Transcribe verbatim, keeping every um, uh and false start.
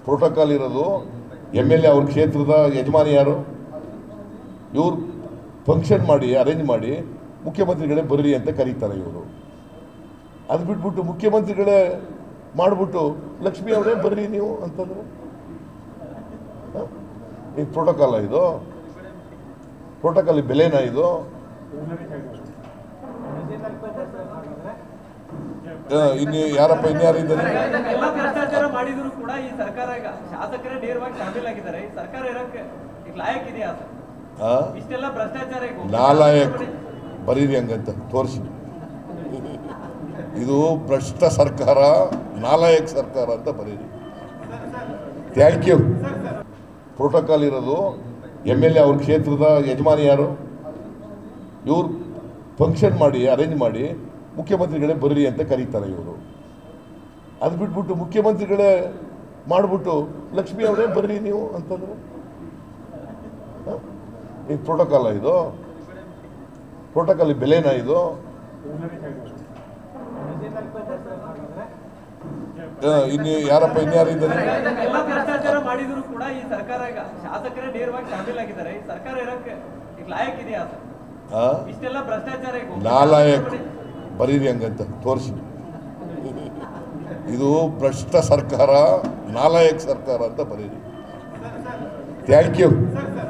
Protocol ಇರೋದು M L A ಅವ್ರ ಕ್ಷೇತ್ರದ ಯಜಮಾನಿ ಯಾರು ಇವರು ಫಂಕ್ಷನ್ ಮಾಡಿ ಅರೇಂಜ್ ಮಾಡಿ ಮುಖ್ಯಮಂತ್ರಿಗಳೇ ಬರಲಿ ಅಂತ ಕರೀತಾರೆ ಇವರು. ಅದು ಬಿಟ್ಬಿಟ್ಟು ಮುಖ್ಯಮಂತ್ರಿಗಳೇ ಮಾಡಿಬಿಟ್ಟು ಲಕ್ಷ್ಮಿ ಅವರೇ ಬರ್ರಿ ನೀವು ಅಂತಂದ್ರೆ ಇದು ಪ್ರೋಟೋಕಾಲ, ಇದು ಪ್ರೋಟೋಕಾಲ್ ಬೆಲೆನಾ ಇದು? ಇನ್ನು ಯಾರಪ್ಪ ಇನ್ಯಾರು ಇದ್ದಾರೆ? ಭ್ರಷ್ಟಾಚಾರ ಮಾಡಿದ್ರು ಕೂಡ ಈ ಸರ್ಕಾರ ಶಾಸಕರೇ ನೇರವಾಗಿ ಶಾಮೀಲಾಗಿದ್ದಾರೆ. ಈ ಸರ್ಕಾರ ಇರಕ್ಕೆ ಲಾಯಕ್ ಇದೆಯಾ ಸರ್? ಇಷ್ಟೆಲ್ಲ ಭ್ರಷ್ಟಾಚಾರ ನಾಲಾಯಕ್ ಬರೀರಿ ಹಂಗಂತ ತೋರಿಸಿ. ಇದು ಭ್ರಷ್ಟ ಸರ್ಕಾರ, ನಾಲಾಯಕ್ ಸರ್ಕಾರ ಅಂತ ಬರೀರಿ. Thank you. ಪ್ರೋಟೋಕಾಲ್ ಇರೋದು ಎಮ್ ಎಲ್ ಎ ಅವ್ರ ಕ್ಷೇತ್ರದ ಯಜಮಾನಿ ಯಾರು ಇವರು ಫಂಕ್ಷನ್ ಮಾಡಿ ಅರೇಂಜ್ ಮಾಡಿ ಮುಖ್ಯಮಂತ್ರಿಗಳೇ ಬರಲಿ ಅಂತ ಕರೀತಾರೆ ಇವರು. ಅದು ಬಿಟ್ಬಿಟ್ಟು ಮುಖ್ಯಮಂತ್ರಿಗಳೇ ಮಾಡಿಬಿಟ್ಟು ಲಕ್ಷ್ಮಿ ಅವರೇ ಬರ್ರಿ ನೀವು ಅಂತಂದ್ರೆ ಇದು ಪ್ರೋಟೋಕಾಲ, ಇದು ಪ್ರೋಟೋಕಾಲ್ ಬೆಲೆನಾ ಇದು? ಇನ್ನು ಯಾರಪ್ಪ ಇನ್ಯಾರು ಇದ್ದಾರೆ? ಭ್ರಷ್ಟಾಚಾರ ಮಾಡಿದ್ರು ಕೂಡ ಈ ಸರ್ಕಾರ ಶಾಸಕರೇ ನೇರವಾಗಿ ಶಾಮೀಲಾಗಿದ್ದಾರೆ. ಈ ಸರ್ಕಾರ ಇರಕ್ಕೆ ಲಾಯಕ್ ಇದೆಯಾ ಸರ್? ಇಷ್ಟೆಲ್ಲ ಭ್ರಷ್ಟಾಚಾರ ನಾಲಾಯಕ್ ಬರೀರಿ ಹಂಗಂತ ತೋರಿಸಿ. ಇದು ಭ್ರಷ್ಟ ಸರ್ಕಾರ, ನಾಲಾಯಕ್ ಸರ್ಕಾರ ಅಂತ ಬರೀರಿ. Thank you.